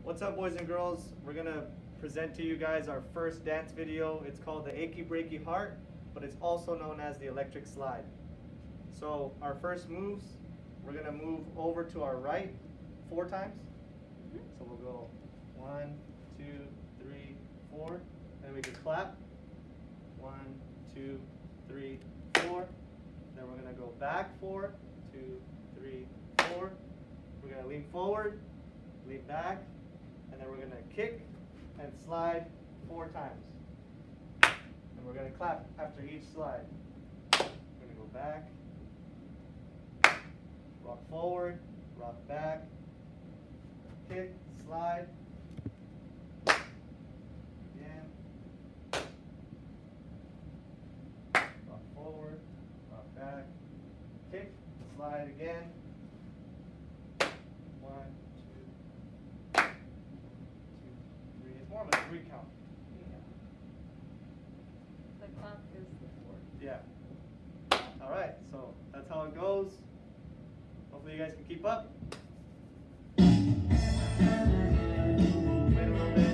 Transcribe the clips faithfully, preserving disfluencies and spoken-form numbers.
What's up, boys and girls? We're gonna present to you guys our first dance video. It's called the Achy Breaky Heart, but it's also known as the electric slide. So our first moves, we're gonna move over to our right four times. So we'll go one, two, three, four, and we can clap. One, two, three, four. Then we're gonna go back four, two, three, four. We're gonna lean forward, lean back, and then we're gonna kick and slide four times. And we're gonna clap after each slide. We're gonna go back, rock forward, rock back, kick, slide, again, rock forward, rock back, kick, slide again. One, two, two, three. It's more of a three count. Yeah. The clap is the four. Yeah. All right, so that's how it goes. Hopefully you guys can keep up. Wait a little bit.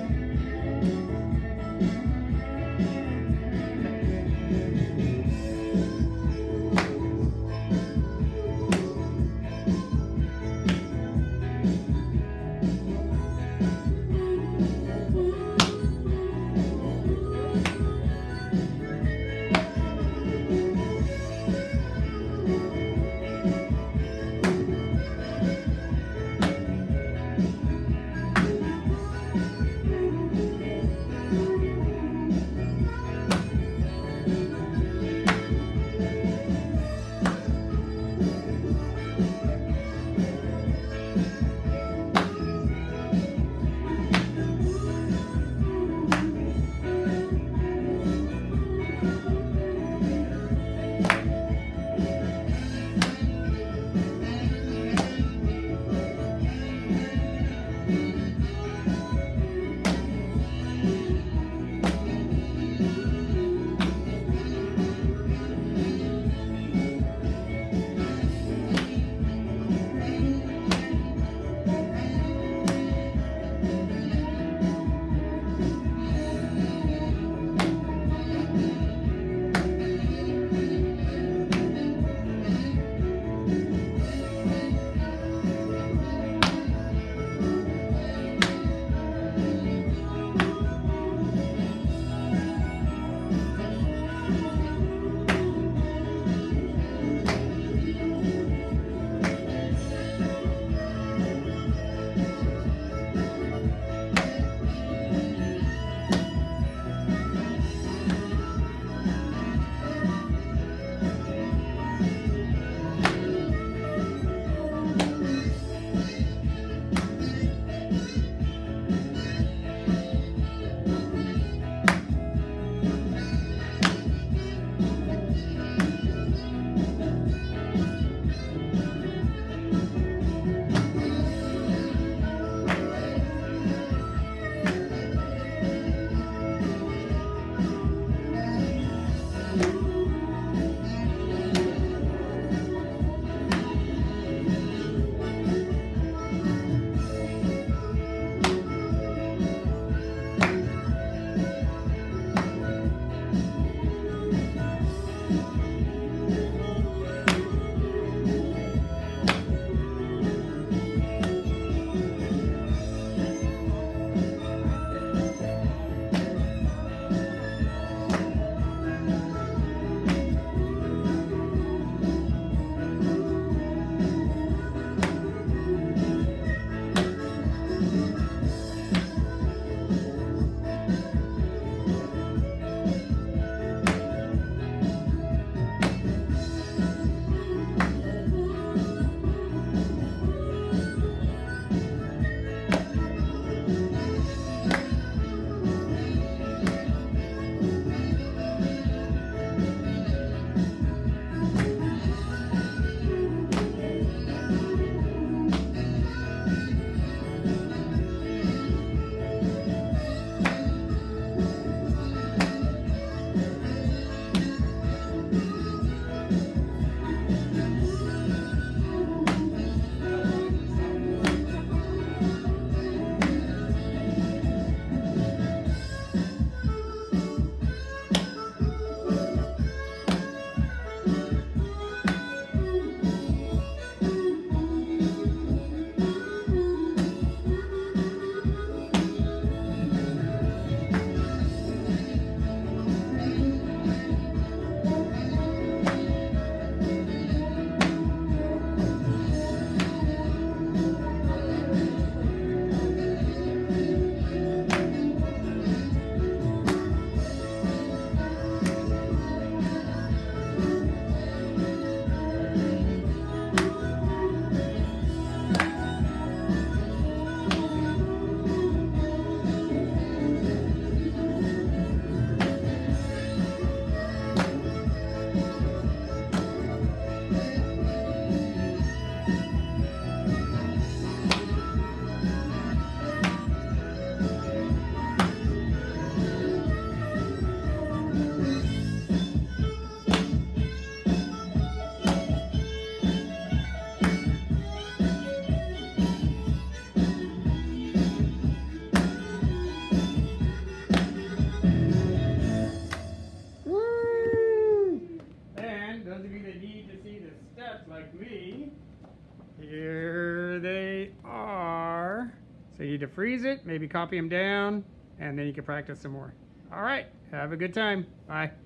need to freeze it, maybe copy them down, and then you can practice some more. All right, have a good time. Bye.